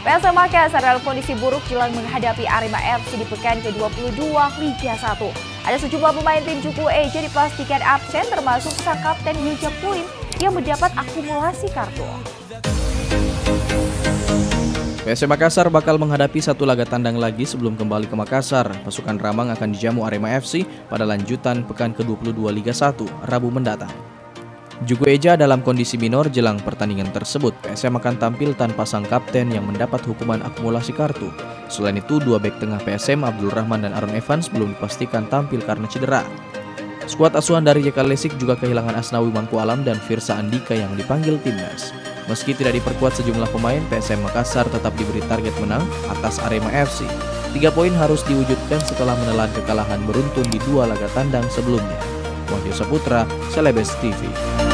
PSM Makassar dalam kondisi buruk jelang menghadapi Arema FC di pekan ke-22 Liga 1. Ada sejumlah pemain tim Juku Eja dipastikan absen termasuk sang kapten Yeja Puin yang mendapat akumulasi kartu. PSM Makassar bakal menghadapi satu laga tandang lagi sebelum kembali ke Makassar. Pasukan Ramang akan dijamu Arema FC pada lanjutan pekan ke-22 Liga 1 Rabu mendatang. Juku Eja dalam kondisi minor jelang pertandingan tersebut. PSM akan tampil tanpa sang kapten yang mendapat hukuman akumulasi kartu. Selain itu, dua bek tengah PSM Abdul Rahman dan Aaron Evans belum dipastikan tampil karena cedera. Skuad asuhan dari JK Lesik juga kehilangan Asnawi Mangku Alam dan Firsa Andika yang dipanggil timnas. Meski tidak diperkuat sejumlah pemain, PSM Makassar tetap diberi target menang atas Arema FC. 3 poin harus diwujudkan setelah menelan kekalahan beruntun di 2 laga tandang sebelumnya. Wahyu Saputra, Celebes TV.